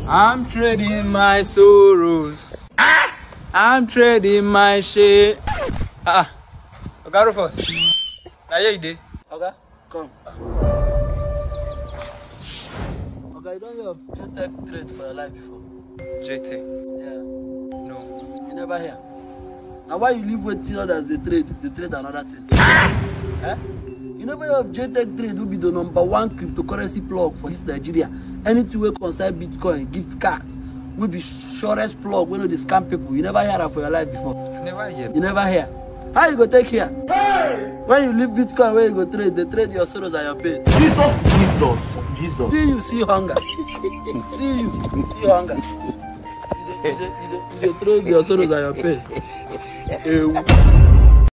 I'm trading my sorrows. I'm trading my shame. Okay, Rufus. Now here you did. Okay, come. Okay, you don't hear of JTech trade for your life before? JTech? Yeah. No. You never hear? Now why you leave waiting others they trade another thing? Eh? You never hear of JTech trade will be the #1 cryptocurrency plug for this Nigeria. Anything will concern Bitcoin, gift cards, will be surest plug when you scam people. You never hear that for your life before. Never hear. You never hear. How you go take here? Hey! When you leave Bitcoin, where you go trade? They trade your sorrows and your pain. Jesus. See you, see hunger. see hunger. You trade your sorrows and your pain.